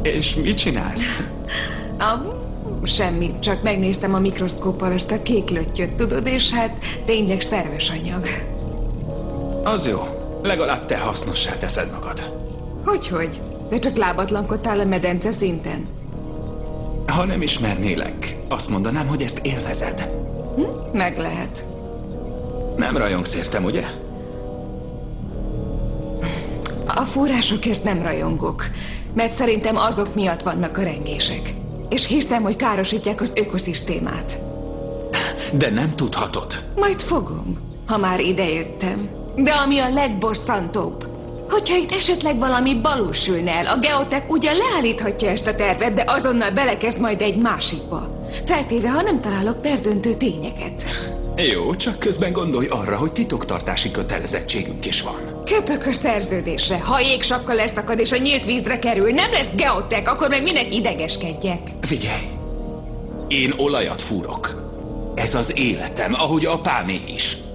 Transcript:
És mit csinálsz? Semmit, csak megnéztem a mikroszkóppal azt a kék löttyöt, tudod, és hát tényleg szerves anyag. Az jó. Legalább te hasznossá teszed magad. Hogyhogy? Te csak lábatlankodtál a medence szinten. Ha nem ismernélek, azt mondanám, hogy ezt élvezed. Meg lehet. Nem rajongsz értem, ugye? A forrásokért nem rajongok, mert szerintem azok miatt vannak a rengések. És hiszem, hogy károsítják az ökoszisztémát. De nem tudhatod. Majd fogom, ha már idejöttem. De ami a legbosszantóbb, hogyha itt esetleg valami balúsülne el, a geotek ugyan leállíthatja ezt a tervet, de azonnal belekezd majd egy másikba. Feltéve, ha nem találok perdöntő tényeket. Jó, csak közben gondolj arra, hogy titoktartási kötelezettségünk is van. Köpök a szerződésre. Ha jégsapka lesz akad és a nyílt vízre kerül, nem lesz geotek, akkor meg minek idegeskedjek. Figyelj! Én olajat fúrok. Ez az életem, ahogy apámé is.